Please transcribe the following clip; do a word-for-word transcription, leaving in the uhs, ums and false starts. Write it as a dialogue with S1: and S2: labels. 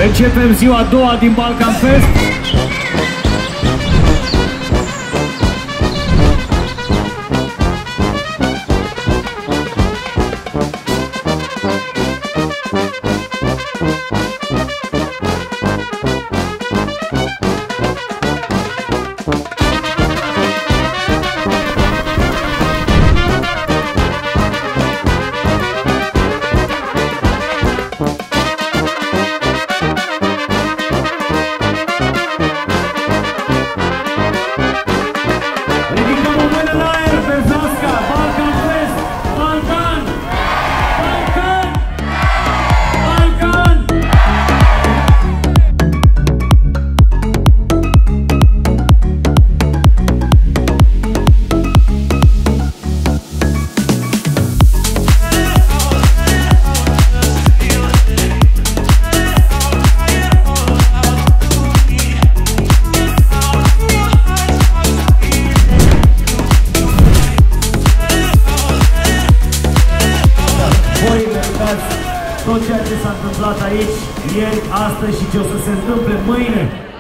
S1: Începem ziua a doua din Balkan Fest. Tot ceea ce s-a întâmplat aici, ieri, astăzi și ce o să se întâmple mâine.